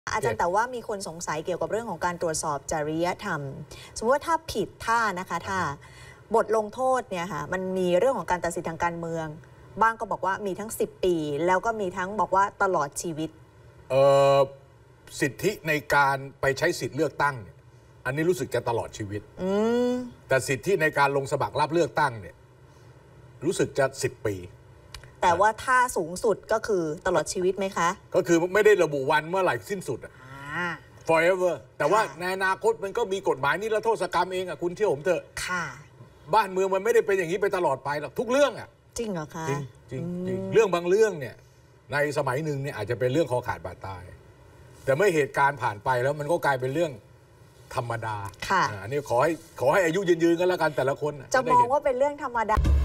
อาจารย์แต่ว่ามีคนสงสัยเกี่ยวกับเรื่องของการตรวจสอบจริยธรรมสมมติว่าถ้าผิดท่านะคะถ้าบทลงโทษเนี่ยค่ะมันมีเรื่องของการตัดสินทางการเมืองบ้างก็บอกว่ามีทั้ง10 ปีแล้วก็มีทั้งบอกว่าตลอดชีวิตสิทธิในการไปใช้สิทธิ์เลือกตั้งเนี่ยอันนี้รู้สึกจะตลอดชีวิตแต่สิทธิในการลงสมัครรับเลือกตั้งเนี่ยรู้สึกจะ10 ปีแต่ว่าถ้าสูงสุดก็คือตลอดชีวิตไหมคะก็คือไม่ได้ระบุวันเมื่อไหร่สิ้นสุดforever แต่ว่าในอนาคตมันก็มีกฎหมายนิรโทษกรรมเองอ่ะคุณเชื่อผมเถอะค่ะบ้านเมืองมันไม่ได้เป็นอย่างนี้ไปตลอดไปหรอกทุกเรื่องอ่ะจริงเหรอคะจริงเรื่องบางเรื่องเนี่ยในสมัยหนึ่งเนี่ยอาจจะเป็นเรื่องคอขาดบาดตายแต่เมื่อเหตุการณ์ผ่านไปแล้วมันก็กลายเป็นเรื่องธรรมดาค่ะอันนี้ขอให้อายุยืนๆกันแล้วกันแต่ละคนจะมองว่าเป็นเรื่องธรรมดา